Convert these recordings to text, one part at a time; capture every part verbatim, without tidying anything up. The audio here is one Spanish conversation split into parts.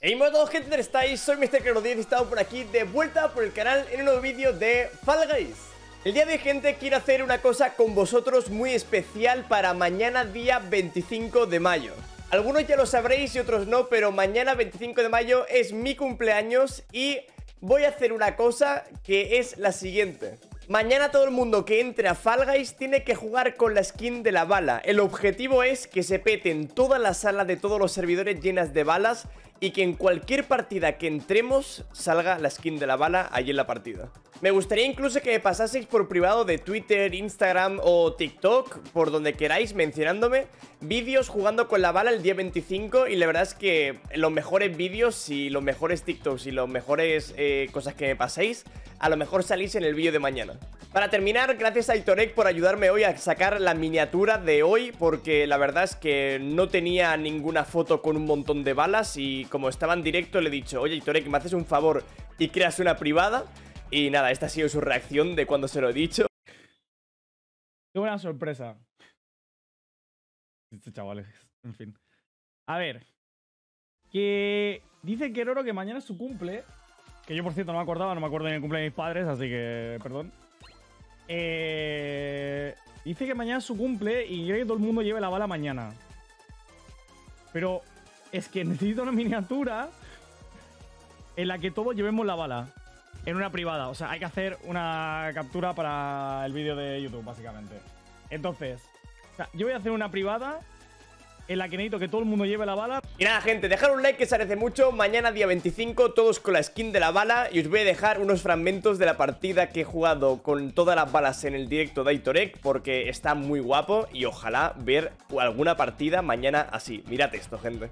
Hey, hola a todos, gente, ¿cómo estáis? Soy mister Claro diez y estamos por aquí de vuelta por el canal en un nuevo vídeo de Fall Guys. El día de hoy, gente, quiero hacer una cosa con vosotros muy especial para mañana día veinticinco de mayo. Algunos ya lo sabréis y otros no, pero mañana veinticinco de mayo es mi cumpleaños y voy a hacer una cosa que es la siguiente. Mañana todo el mundo que entre a Fall Guys tiene que jugar con la skin de la bala. El objetivo es que se peten toda la sala de todos los servidores llenas de balas y que en cualquier partida que entremos salga la skin de la bala allí en la partida. Me gustaría incluso que me pasaseis por privado de Twitter, Instagram o TikTok, por donde queráis, mencionándome vídeos jugando con la bala el día veinticinco. Y la verdad es que los mejores vídeos y los mejores TikToks y los mejores eh, cosas que me paséis, a lo mejor salís en el vídeo de mañana. Para terminar, gracias a Itorek por ayudarme hoy a sacar la miniatura de hoy, porque la verdad es que no tenía ninguna foto con un montón de balas y como estaba en directo le he dicho: oye, Itorek, ¿me haces un favor y creas una privada? Y nada, esta ha sido su reacción de cuando se lo he dicho. Qué buena sorpresa. Este chaval, en fin. A ver. Que dice Keroro que mañana es su cumple. Que yo, por cierto, no me acordaba, no me acuerdo ni el cumple de mis padres, así que perdón. Eh, dice que mañana es su cumple y quiere que todo el mundo lleve la bala mañana. Pero es que necesito una miniatura en la que todos llevemos la bala. En una privada, o sea, hay que hacer una captura para el vídeo de YouTube, básicamente. Entonces, o sea, yo voy a hacer una privada en la que necesito que todo el mundo lleve la bala. Y nada, gente, dejad un like que se agradece mucho. Mañana día veinticinco, todos con la skin de la bala. Y os voy a dejar unos fragmentos de la partida que he jugado con todas las balas en el directo de Itorek, porque está muy guapo y ojalá ver alguna partida mañana así. Mirad esto, gente.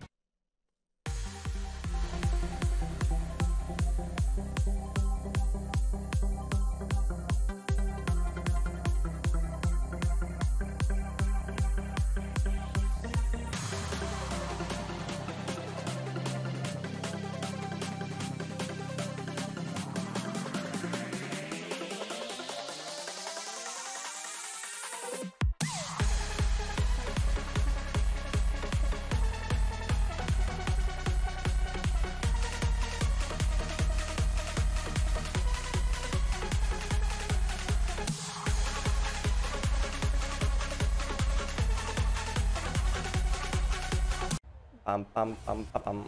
Pam, pam, pam, pam, pam.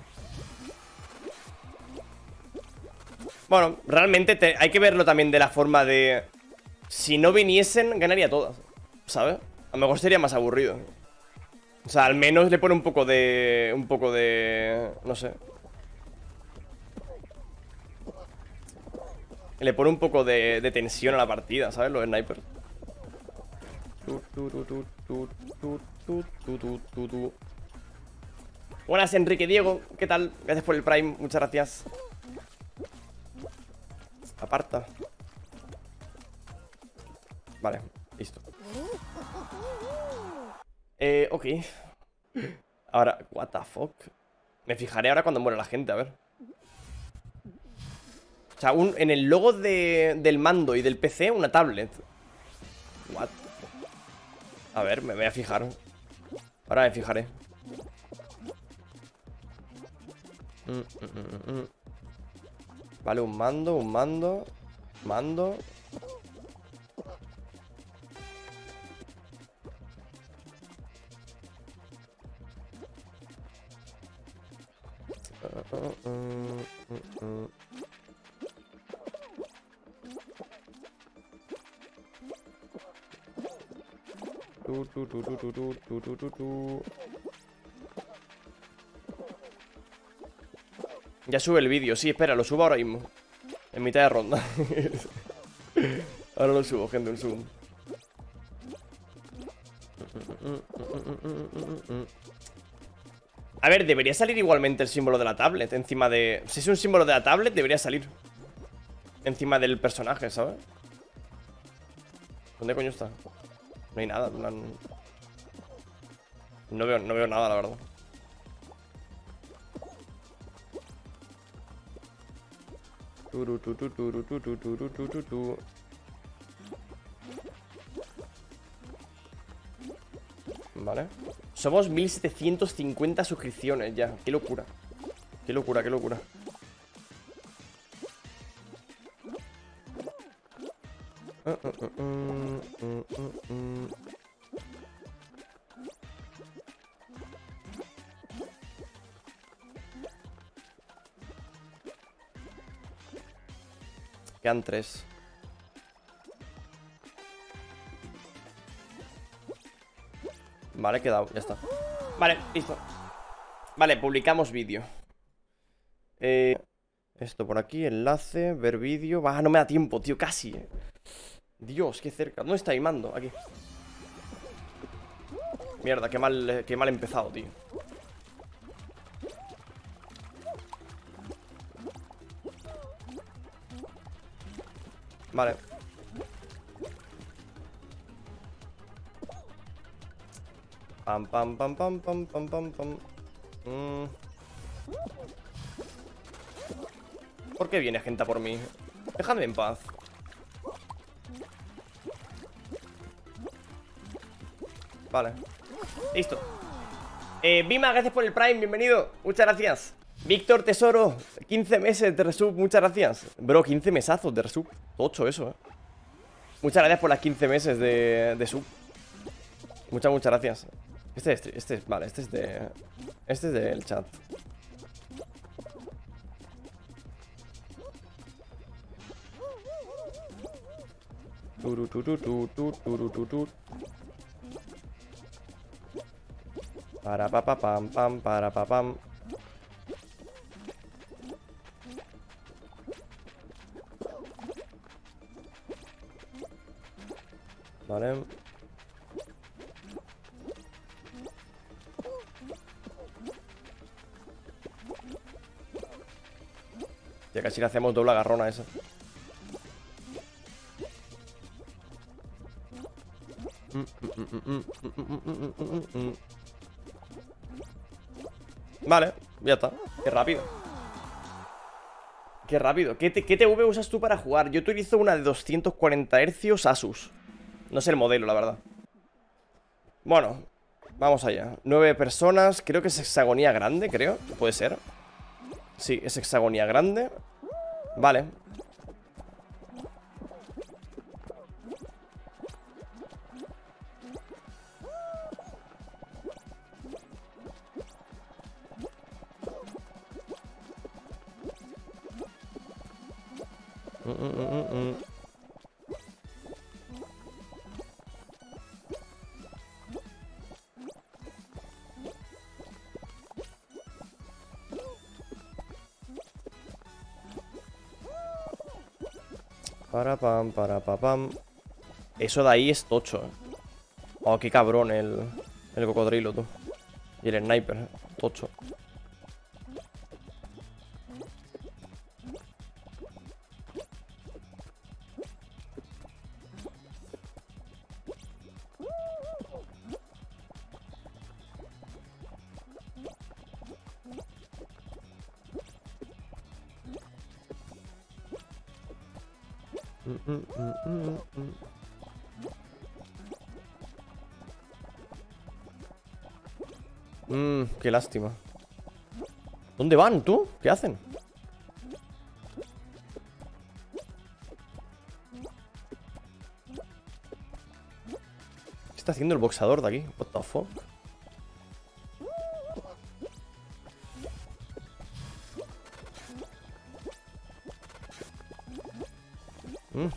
Bueno, realmente te, hay que verlo también de la forma de... Si no viniesen, ganaría todas, ¿sabes? A lo mejor sería más aburrido. O sea, al menos le pone un poco de... Un poco de... No sé. Le pone un poco de, de tensión a la partida, ¿sabes? Los snipers. Tu, tu, tu, tu, tu, tu, tu, tu, tu, tu, tu. Buenas, Enrique Diego, ¿qué tal? Gracias por el Prime, muchas gracias. Aparta. Vale, listo. Eh, ok. Ahora, what the fuck. Me fijaré ahora cuando muera la gente, a ver. O sea, un, en el logo de, del mando y del P C, una tablet. What? A ver, me voy a fijar. Ahora me fijaré. Mm, mm, mm, mm. Vale, un mando, un mando. Mando. Uh, uh, uh, uh, uh. Tu, tu, tu, tu, tu, tu, tu, tu, tu. Ya sube el vídeo, sí, espera, lo subo ahora mismo. En mitad de ronda. Ahora lo subo, gente, lo subo. A ver, debería salir igualmente el símbolo de la tablet encima de... Si es un símbolo de la tablet, debería salir encima del personaje, ¿sabes? ¿Dónde coño está? No hay nada, no, no veo, no veo nada, la verdad. Turu, tu, tu, turu, tu, tu, turu, tu, tu, tu. Vale. Somos mil setecientos cincuenta suscripciones ya. Qué locura. Qué locura, qué locura. Uh, uh, uh, uh, uh, uh, uh. Quedan tres. Vale, quedado, ya está. Vale, listo. Vale, publicamos vídeo. Eh, esto por aquí, enlace, ver vídeo. Ah, no me da tiempo, tío, casi eh. Dios, qué cerca. ¿Dónde está Imando? Aquí. Mierda, qué mal, qué mal empezado, tío. Vale. Pam, pam, pam, pam, pam, pam, pam, pam. Mm. ¿Por qué viene gente a por mí? Déjame en paz. Vale. Listo. Eh, Bima, gracias por el Prime, bienvenido. Muchas gracias. Víctor Tesoro, quince meses de resub, muchas gracias. Bro, quince mesazos de resub. Tocho eso, eh. Muchas gracias por las quince meses de, de sub. Muchas, muchas gracias. Este, este, este, vale, este es de... Este es del chat. Turu, turu, turu, turu, turu, turu. Para pa pa pam pam para pa pam. Vale. Ya casi le hacemos doble agarrón a esa. Vale, ya está. Qué rápido. Qué rápido. ¿Qué, te, ¿Qué T V usas tú para jugar? Yo utilizo una de doscientos cuarenta hercios Asus. No sé el modelo, la verdad. Bueno, vamos allá. Nueve personas. Creo que es hexagonía grande, creo. Puede ser. Sí, es hexagonía grande. Vale. Mm, mm, mm, mm. Para pam, para pa pam. Eso de ahí es tocho, eh. Oh, qué cabrón el, el cocodrilo, tú. Y el sniper, eh. Tocho. Mm, mm, mm, mm, mm. Mmm, qué lástima. ¿Dónde van, tú? ¿Qué hacen? ¿Qué está haciendo el boxador de aquí? What the fuck? Mm.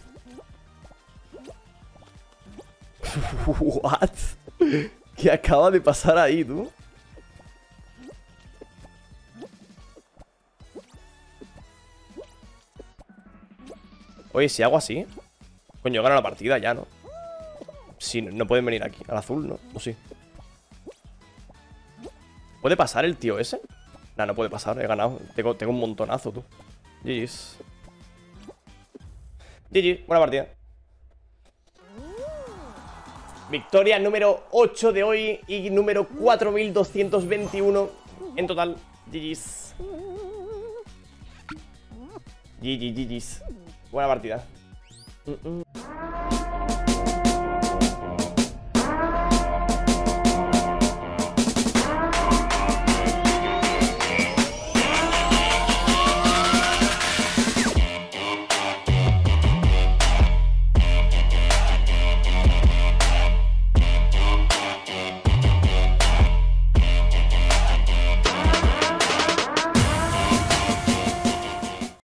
What? ¿Qué acaba de pasar ahí, tú? Oye, si hago así, coño, gano la partida ya, ¿no? Sí, no pueden venir aquí, al azul, ¿no? O sí. ¿Puede pasar el tío ese? Nah, no puede pasar, he ganado. Tengo, tengo un montonazo, tú. G G's. G G, buena partida. Victoria número ocho de hoy y número cuatro mil doscientos veintiuno en total. G G's. G G, G G's. Buena partida. Mm -mm.